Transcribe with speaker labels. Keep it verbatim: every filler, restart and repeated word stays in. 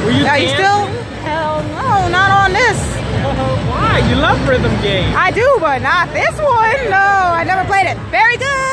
Speaker 1: Were you
Speaker 2: Are you still? Hell no, not on this.
Speaker 1: Why? You love rhythm games.
Speaker 2: I do, but not this one. No, I never played it. Very good.